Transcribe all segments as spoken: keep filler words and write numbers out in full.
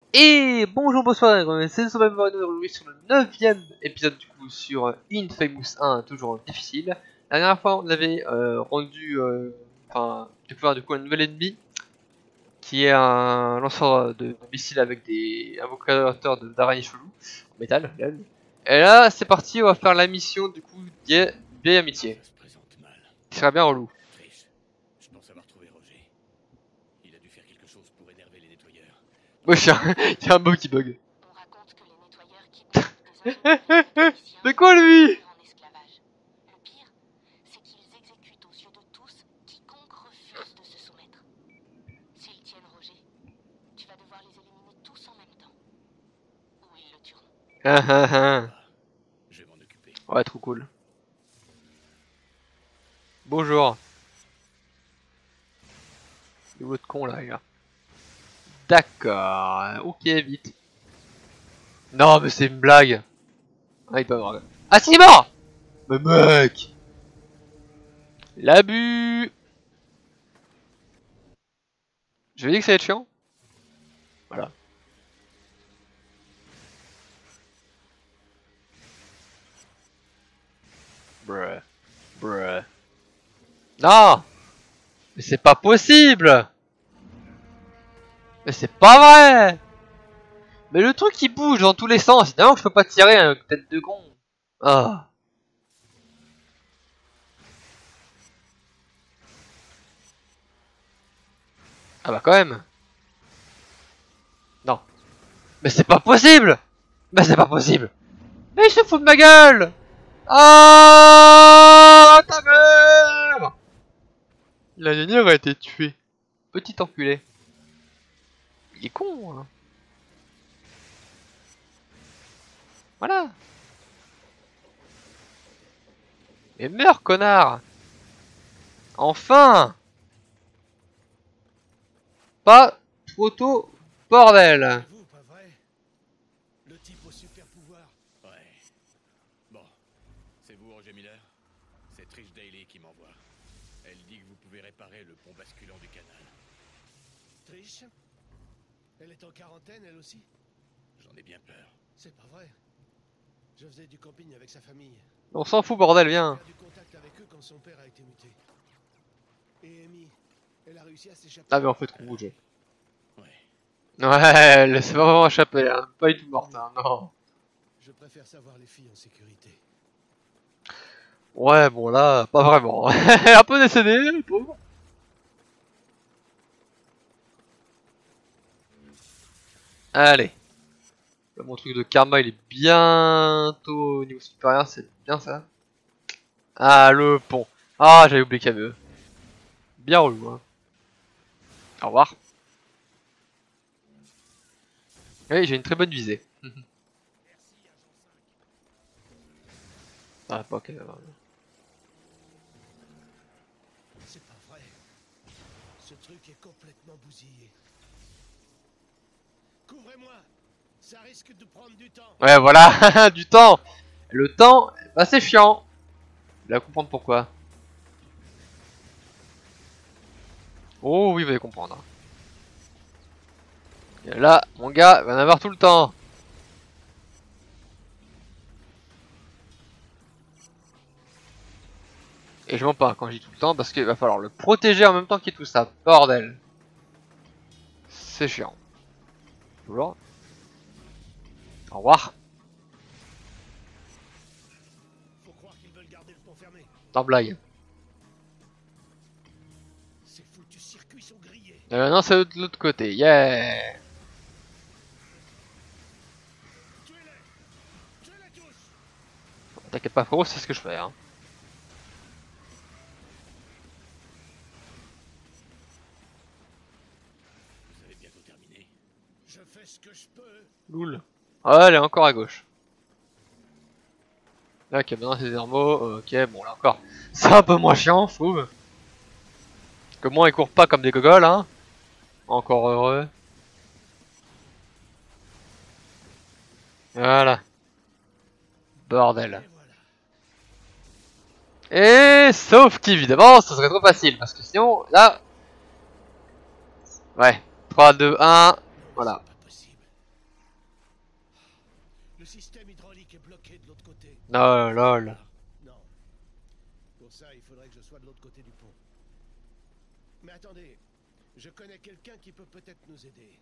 Et bonjour, bonsoir, c'est Sommel aujourd'hui sur le neuvième épisode du coup sur Infamous un, toujours difficile. La dernière fois on avait euh, rendu, euh, enfin découvert du coup un nouvel ennemi qui est un lanceur de missiles avec des invocateurs d'araignées chelou en métal. Et là c'est parti, on va faire la mission du coup vieille amitié. Qui sera bien relou. Je pense avoir trouvé Roger. Il a dû faire quelque chose pour énerver les nettoyeurs. Ouais, il y a un bug qui bug. On raconte que les nettoyeurs kidnappent des enfants C'est quoi lui? en esclavage. Le pire, c'est qu'ils exécutent aux yeux de tous quiconque refuse de se soumettre. S'ils tiennent Roger, tu vas devoir les éliminer tous en même temps. Ou ils le tueront. Ah ah ah. Je vais m'en occuper. Ouais, trop cool. Bonjour. C'est votre con là, les gars. D'accord. Ok, vite. Non, mais c'est une blague. Ah, il peut avoir. Ah, si, il est mort. Mais mec. L'abus. Je vais dire que ça va être chiant. Voilà. Bruh. Bruh. Non. Mais c'est pas possible. Mais c'est pas vrai. Mais le truc il bouge dans tous les sens, évidemment que je peux pas tirer une tête de con. Ah. Ah bah quand même. Non. Mais c'est pas possible. Mais c'est pas possible. Mais il se fout de ma gueule. Ah ta mère. La dernière a été tuée. Petit enculé. Il est con hein. Voilà. Mais meurs connard. Enfin. Pas trop tôt, bordel. Vous, pas vrai? Le type au super pouvoir. Ouais. Bon. C'est vous, Roger Miller? C'est Trish Daly qui m'envoie. Elle dit que vous pouvez réparer le pont basculant du canal. Trish? Elle est en quarantaine, elle aussi? J'en ai bien peur. C'est pas vrai. Je faisais du camping avec sa famille. On s'en fout bordel, viens. J'ai perdu contact avec eux quand son père a été muté. Et Amy, elle a réussi à s'échapper. Ah mais en fait rouge. Ouais. Ouais, elle s'est pas vraiment échappée, hein. Pas du tout morte, hein, non. Je préfère savoir les filles en sécurité. Ouais, bon là, pas vraiment. Un peu décédé, le pauvre. Allez. Là, mon truc de karma, il est bientôt au niveau supérieur, c'est bien ça. Ah, le pont. Ah, j'avais oublié qu'il y avait eux. Bien relou, hein. Au revoir. Oui, j'ai une très bonne visée. Ah, pas ok. C'est pas vrai. Ce truc est complètement bousillé. Couvrez-moi. Ça risque de prendre du temps. Ouais, voilà, du temps. Le temps, bah c'est chiant. Vous allez comprendre pourquoi. Oh oui, vous allez comprendre. Et là, mon gars, il va en avoir tout le temps. Et je mens pas quand je dis tout le temps parce qu'il va falloir le protéger en même temps qu'il y ait tout ça. Bordel. C'est chiant. Toujours. Au revoir. Faut croire qu'ils veulent garder le pont fermé. Sans blague. Ces foutus circuits sont grillés. Et maintenant c'est de l'autre côté. Yeah. Tuez-les. Tuez-les tous. T'inquiète pas frérot, c'est ce que je fais hein. Vous avez bientôt terminé. Je fais ce que je peux. Loul. Ah, elle est encore à gauche. Là, ok, maintenant c'est thermos. Ok, bon là encore. C'est un peu moins chiant, je trouve. Que moins ils courent pas comme des gogoles, hein. Encore heureux. Voilà. Bordel. Et voilà. Et sauf qu'évidemment, ce serait trop facile. Parce que sinon, là... Ouais. trois, deux, un. Voilà. Pas possible. Le système hydraulique est bloqué de l'autre côté. Non, lol. Non. Pour ça, il faudrait que je sois de l'autre côté du pont. Mais attendez, je connais quelqu'un qui peut peut-être nous aider.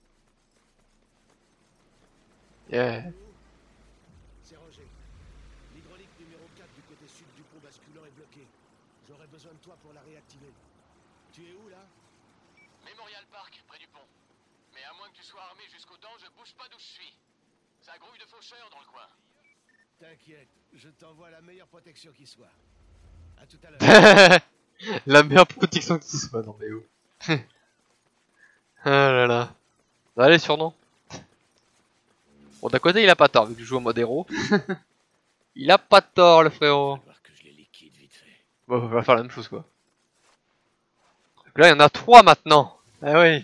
Yeah. C'est Roger. L'hydraulique numéro quatre du côté sud du pont basculant est bloquée. J'aurais besoin de toi pour la réactiver. Tu es où là? Memorial Park, près du pont. Mais à moins que tu sois armé jusqu'aux dents, je bouge pas d'où je suis. Ça grouille de faucheurs dans le coin. T'inquiète, je t'envoie la meilleure protection qui soit. À tout à l'heure. La meilleure protection qui soit, non mais où. Ah là là. Allez, surnom. Bon, d'un côté, il a pas tort, vu que je joue en mode héros. Il a pas tort, le frérot. Va falloir que je les liquide vite fait. Bon, on va faire la même chose, quoi. Donc là, il y en a trois maintenant. Ah oui.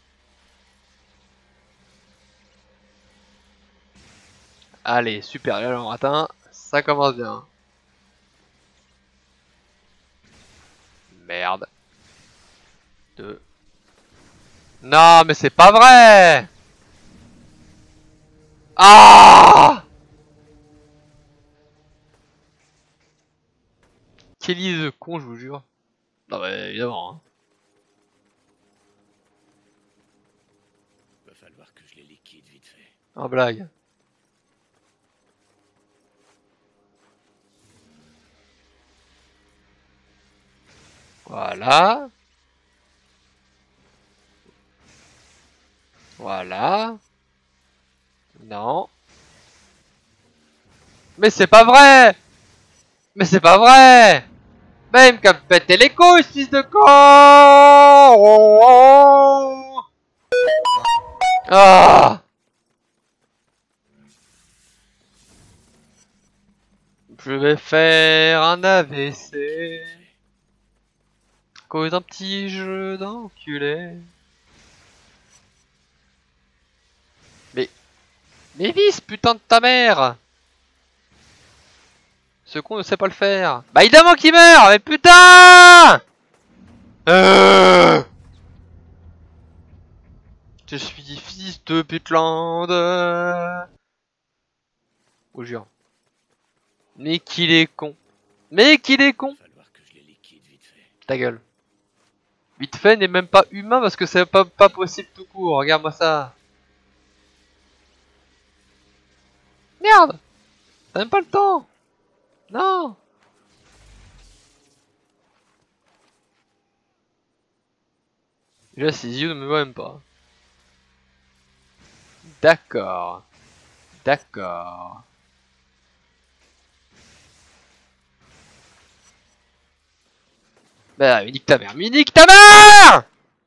Allez, super, là, on atteint. Ça commence bien. Merde. Deux. Non, mais c'est pas vrai. Ah! Quelle idée de con, je vous jure. Non, bah évidemment. Hein. Va falloir que je les liquide vite fait. En blague. Voilà. Voilà. Non. Mais c'est pas vrai. Mais c'est pas vrai. Mais il me cap péter les couilles, fils de con. Oh, oh. Ah. Je vais faire un A V C. Cause d'un petit jeu d'enculé. Mais... Mais vise, putain de ta mère. Ce con ne sait pas le faire. Bah évidemment qu'il meurt. Mais putain. euh... Je suis fils de Putland. Oh jure. Mais qu'il est con. Mais qu'il est con. Va falloir que je les liquide vite fait. Ta gueule. Vite fait n'est même pas humain parce que c'est pas, pas possible tout court. Regarde-moi ça. Merde. T'as même pas le temps. Non. Déjà ses yeux ne me voient même pas. D'accord. D'accord. Bah, mais nique ta mère, mais nique ta mère.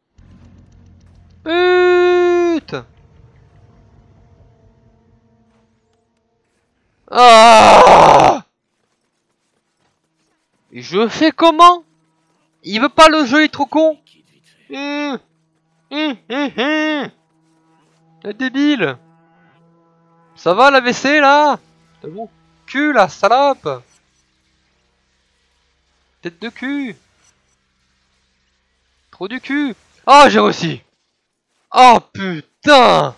Putain. Ah. Et je fais comment? Il veut pas le jeu, il est trop con. Liquide vite fait. Hum. Hum, hum, hum. Le débile. Ça va la W C là? T'as bon cul la salope. Tête de cul. Trop du cul. Oh j'ai réussi. Oh putain.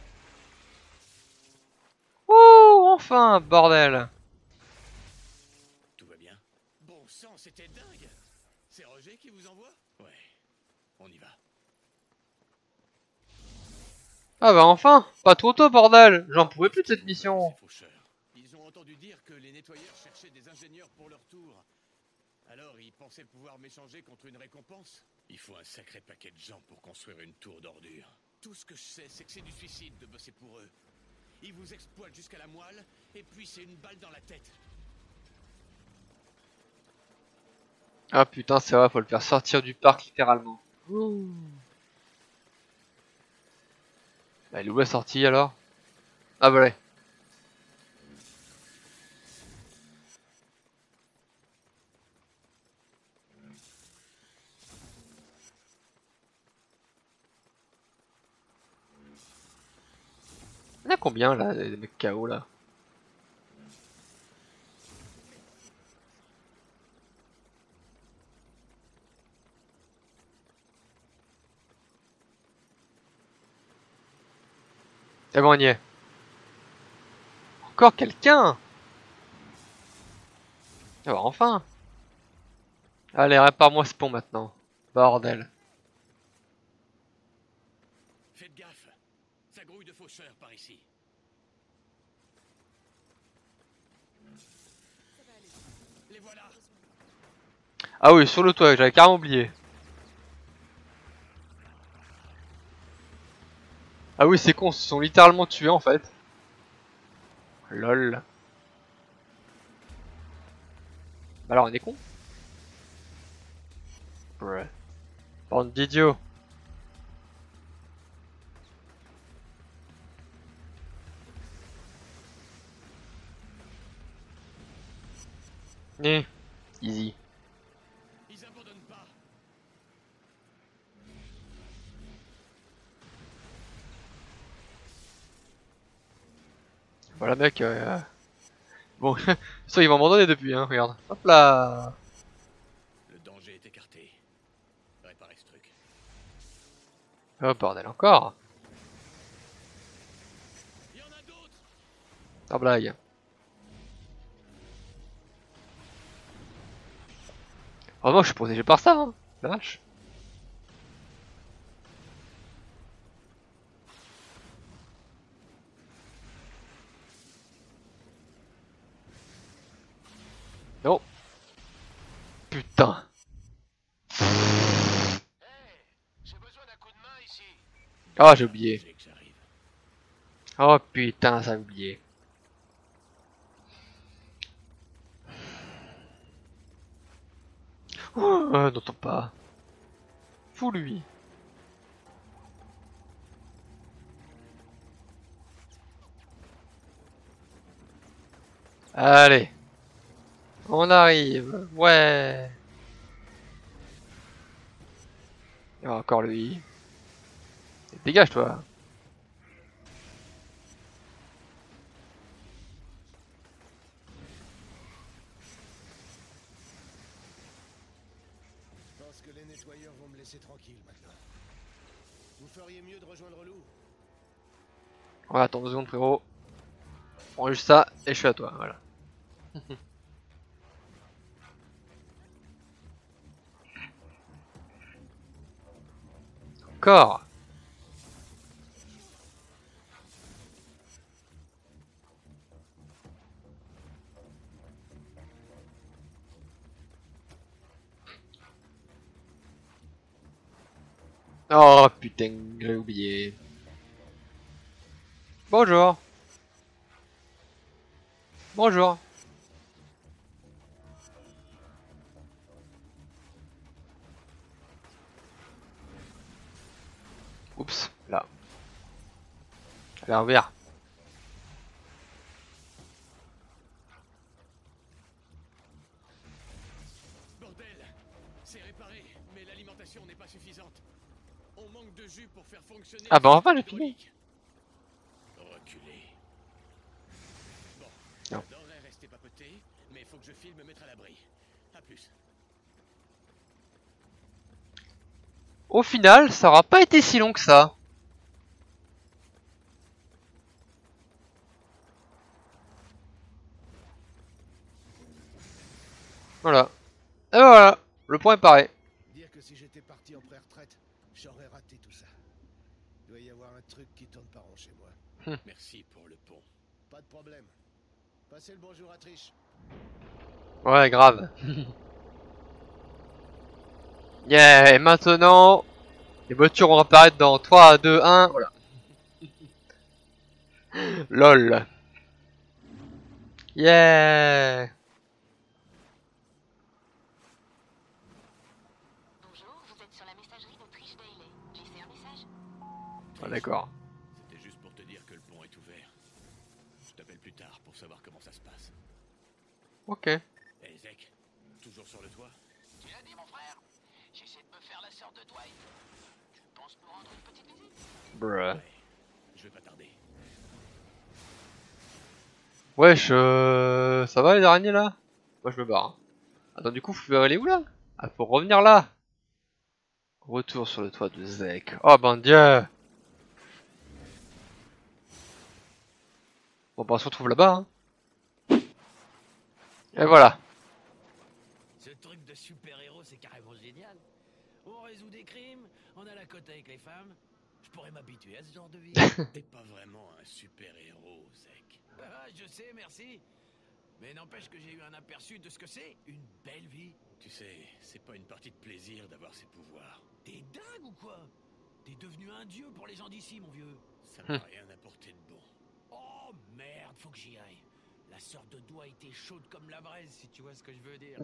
Oh enfin bordel. Tout va bien? Bon sang, c'était dingue. C'est Roger qui vous envoie? Ouais. On y va. Ah bah enfin. Pas trop tôt bordel. J'en pouvais plus de cette mission. Ces faucheurs. Ils ont entendu dire que les nettoyeurs cherchaient des ingénieurs pour leur tour. Alors ils pensaient pouvoir m'échanger contre une récompense. Il faut un sacré paquet de gens pour construire une tour d'ordure. Tout ce que je sais, c'est que c'est du suicide de bosser pour eux. Ils vous exploitent jusqu'à la moelle, et puis c'est une balle dans la tête. Ah putain c'est vrai, faut le faire sortir du parc littéralement. Ouh. Bah, elle est où la sortie alors? Ah voilà. Il y en a combien là, les mecs K O là? C'est bon on y est. Encore quelqu'un. Ah bah enfin. Allez, répare-moi ce pont maintenant. Bordel. Faites gaffe. Ça grouille de faucheurs par ici. Les voilà. Ah oui, sur le toit, j'avais carrément oublié. Ah oui, c'est con, ils se sont littéralement tués en fait. Lol. Bah alors on est con. Ouais. Bande d'idiots. Eh, easy. Ils abandonnent pas. Voilà mec. Euh... Bon, ça ils vont abandonner depuis, hein, regarde. Hop là. Le danger est écarté. Réparez ce truc. Oh bordel encore. Il y en a d'autres. Sans blague. Heureusement que je suis protégé par ça, hein. La vache. Non. Putain. Hey, j'ai besoin d'un coup de main ici. Ah, j'ai oublié. J'ai que j'arrive. Oh putain, ça a oublié. Oh, euh, n'entends pas. Fou lui. Allez. On arrive. Ouais. Et encore lui. Dégage toi. Je pense que les nettoyeurs vont me laisser tranquille maintenant. Vous feriez mieux de rejoindre Lou. Ouais, attends deux secondes frérot. Prends juste ça et je suis à toi, voilà. Encore. Oh putain, j'ai oublié. Bonjour. Bonjour. Oups, là. Elle a ouvert. Bordel. C'est réparé, mais l'alimentation n'est pas suffisante. On manque de jus pour faire fonctionner. Ah bah le enfin, système j'ai fini. hydraulique. Reculé. Bon, Non. j'adorerais rester papoté, mais il faut que je file me mettre à l'abri. A plus. Au final, ça aura pas été si long que ça. Voilà. Et voilà. Le point est pareil. Dire que si j'étais parti en pré-retraite, j'aurais raté tout ça. Il doit y avoir un truc qui tourne pas rond chez moi. Merci pour le pont. Pas de problème. Passez le bonjour à Trish. Ouais, grave. Yeah, et maintenant, les voitures vont apparaître dans trois, deux, un, voilà. Lol. Yeah. Bonjour, vous êtes sur la messagerie de Trish Daly. Laissez un message. Ah, d'accord. C'était juste pour te dire que le pont est ouvert. Je t'appelle plus tard pour savoir comment ça se passe. Ok. Hey Zek, toujours sur le toit? Tu l'as dit, mon frère? J'essaie de me faire la sœur de Dwight. Tu penses nous rendre une petite visite? Bruh. Ouais, je vais pas tarder. Wesh, euh... ça va les araignées là? Moi je me barre. Hein. Attends, du coup, faut aller où là? Ah, faut revenir là. Retour sur le toit de Zek. Oh ben dieu. Bon bah on se retrouve là-bas hein. Et voilà. Ce truc de super-héros, c'est carrément génial. On résout des crimes, on a la cote avec les femmes. Je pourrais m'habituer à ce genre de vie. T'es pas vraiment un super-héros, Zek. Ah, je sais, merci. Mais n'empêche que j'ai eu un aperçu de ce que c'est une belle vie. Tu sais, c'est pas une partie de plaisir d'avoir ces pouvoirs. T'es dingue ou quoi? T'es devenu un dieu pour les gens d'ici, mon vieux. Ça m'a rien apporté de bon. Oh merde, faut que j'y aille. La sœur de Dwight était chaude comme la braise, si tu vois ce que je veux dire.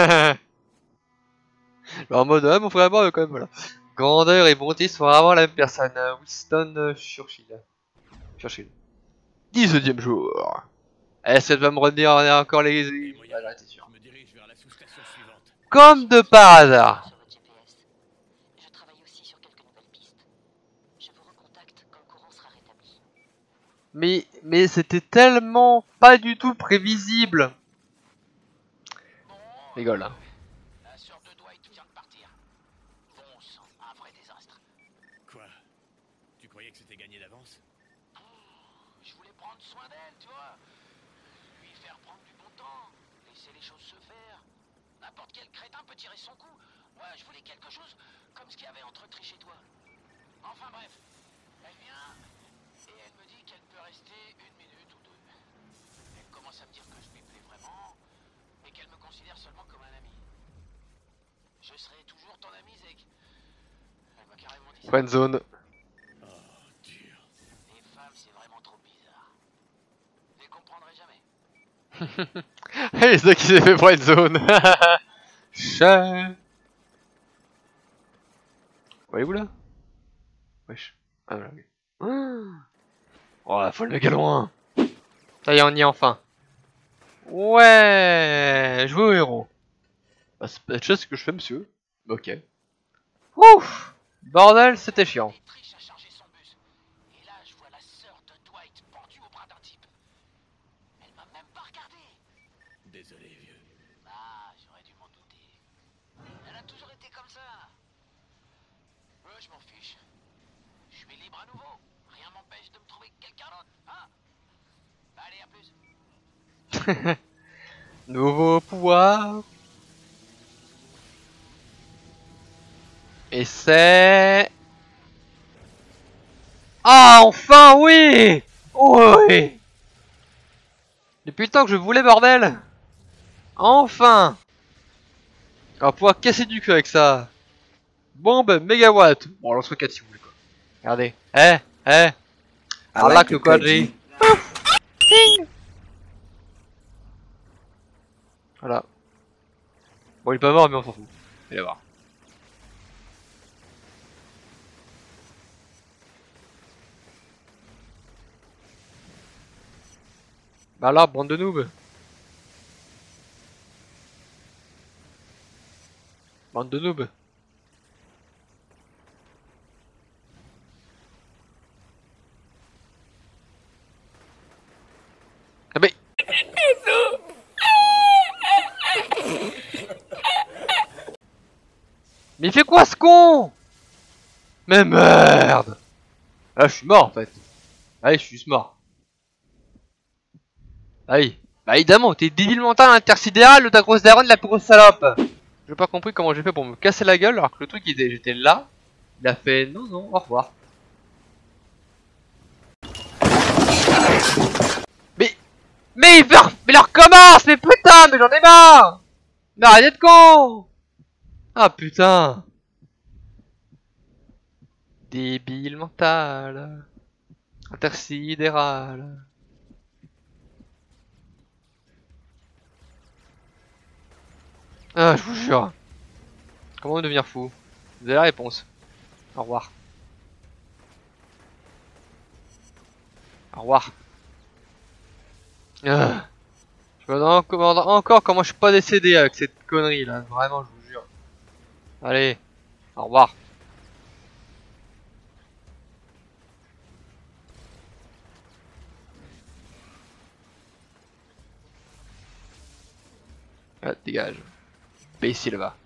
Alors, en mode, ouais, mon frère, bon, quand même, voilà. Grandeur et bonté sont vraiment la même personne. Euh, Winston euh, Churchill. Churchill. dix-neuvième jour. Eh, ça va me revenir encore les... Voilà, t'es sûr. Je me dirige vers la sous-station suivante. Comme de par hasard. Sur votre G P S. Je travaille aussi sur quelques nouvelles pistes. Je vous recontacte quand le courant sera rétabli. Mais, mais c'était tellement pas du tout prévisible. Rigole, hein. La sœur de Dwight vient de partir. Bon sang, un vrai désastre. Quoi? Tu croyais que c'était gagné d'avance? Je voulais prendre soin d'elle, tu vois. Lui faire prendre du bon temps, laisser les choses se faire. N'importe quel crétin peut tirer son coup. Moi, je voulais quelque chose comme ce qu'il y avait entre Trish et toi. Enfin bref, elle vient et elle me dit qu'elle peut rester une minute ou deux. Elle commence à me dire que je lui plais vraiment et qu'elle me considère seulement comme un ami. Je serai toujours ton ami, Zek. Elle m'a carrément dit ça. Friendzone. Oh, dur. Les femmes, c'est vraiment trop bizarre. Je les comprendrai jamais. Et c'est ça qui s'est fait friendzone. Chat. Voyez-vous là? Wesh. Ah voilà, oui. Oh la folle méga loin. Ça y est, on y est enfin. Ouais, jouer au héros. Bah, c'est pas chose que je fais, monsieur. Ok. Ouf. Bordel, c'était chiant. Et Trish a chargé son bus. Et là, je vois la sœur de Dwight pendue au bras d'un type. Elle m'a même pas regardé. Désolé, vieux. Ah, j'aurais dû m'en douter. Elle a toujours été comme ça. Ouais, je m'en fiche. Je suis libre à nouveau. Rien m'empêche de me trouver quelqu'un d'autre, hein? Allez, à plus. Nouveau pouvoir. Et c'est... Ah, enfin, oui. Oui. Depuis le temps que je voulais, bordel. Enfin. On va pouvoir casser du cul avec ça. Bombe mégawatt. Bon, lance roquette si vous voulez quoi. Regardez. Eh, eh. I like the quadri. Voilà. Bon, il est pas mort, mais on s'en fout. Allez voir. Bah là, bande de noobs. Bande de noobs. Ah mais... Mais il fait quoi ce con? Mais merde. Là je suis mort en fait. Allez, je suis juste mort. Allez. Bah évidemment, t'es débile mental intersidéral de ta grosse daronne, la plus grosse salope. J'ai pas compris comment j'ai fait pour me casser la gueule alors que le truc il était, j'étais là. Il a fait non non, au revoir. Mais mais il leur, mais il recommence, mais putain, mais j'en ai marre. Mais arrêtez de con. Ah putain. Débile mental. Intersidéral. Ah, je vous jure. Comment devenir fou? Vous avez la réponse. Au revoir. Au revoir. Ah. Je me demande encore comment je suis pas décédé avec cette connerie là. Vraiment, je vous jure. Allez. Au revoir. Ah, dégage. Imbécile va.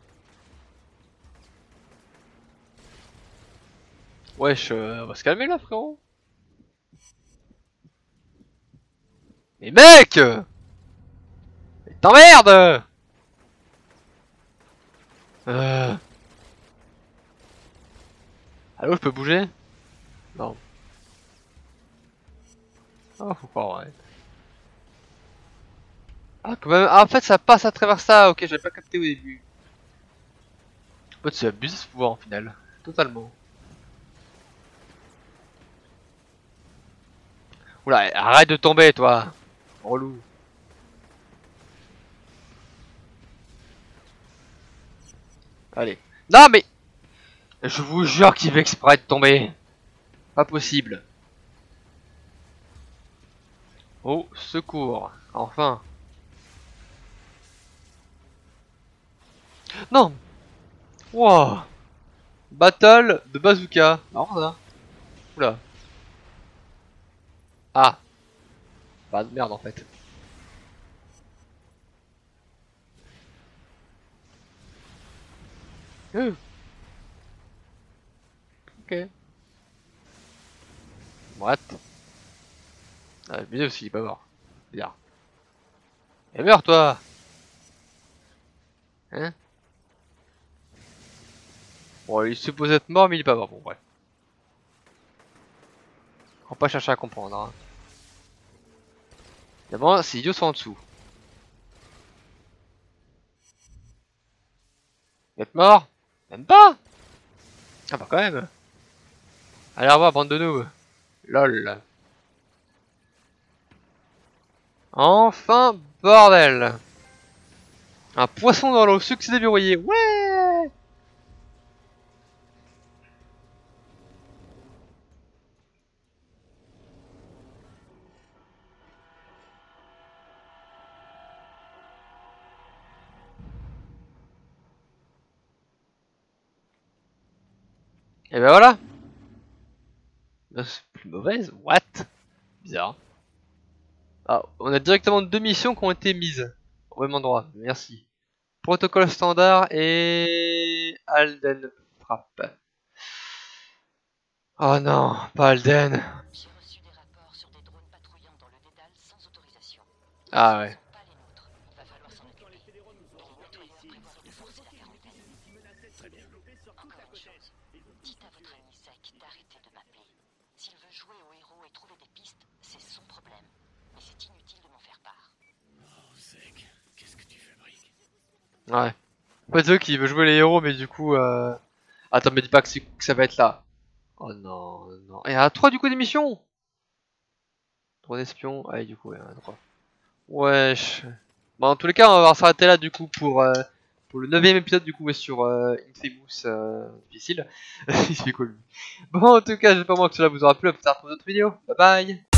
Wesh, euh, on va se calmer là frérot. Mais mec! Mais t'emmerdes! Euh... Allô, je peux bouger? Non. Oh, faut pas, ouais. Ah, quand même. Ah, en fait, ça passe à travers ça. Ok, j'avais pas capté au début. En fait, c'est abusé ce pouvoir en final. Totalement. Oula, arrête de tomber, toi. Relou. Allez. Non, mais. Je vous jure qu'il fait exprès de tomber. Pas possible. Oh, secours. Enfin. Non. Wow. Battle de bazooka. Alors ça. Oula. Ah. Bah merde en fait. Euh. Ok. What? Ah, le milieu aussi, il est pas mort. Bizarre. Et meurs toi! Hein? Bon, il est supposé être mort, mais il est pas mort. Bon, bref. On va pas chercher à comprendre. Hein. D'abord, ces idiots sont en dessous. Vous êtes mort? Même pas? Ah bah quand même. Allez, au revoir, bande de noobs. Lol. Enfin, bordel. Un poisson dans l'eau, succès déverrouillé. Ouais! Et ben voilà. C'est plus mauvaise. What? Bizarre. Ah, on a directement deux missions qui ont été mises au même endroit. Merci. Protocole standard et Alden frappe. Oh non, pas Alden. J'ai reçu des rapports sur des drones patrouillant dans le dédale sans autorisation. Ah ouais. Ce ne sont pas les nôtres. Il va falloir s'en occuper. Et les nettoyeurs prévoient de forcer la quarantaine. Très bien. Encore une chose. Dites à votre ami Zek d'arrêter de m'appeler. S'il veut jouer au héros et trouver des pistes, c'est son problème. Mais c'est inutile de m'en faire part. Oh, Zek, qu'est-ce que tu fabriques? Ouais. Pas eux qui veut jouer les héros, mais du coup. Euh... Attends, me dis pas que, que ça va être là. Oh non, non. Et à trois du coup d'émission. Trois d'espions. Allez, du coup, il y en a trois. Wesh. Bon, en tous les cas, on va s'arrêter là du coup pour, euh, pour le neuvième épisode du coup sur euh, Infamous euh, difficile. Il se fait quoi lui? Bon, en tout cas, j'espère que cela vous aura plu. À plus tard pour d'autres vidéos. Bye bye.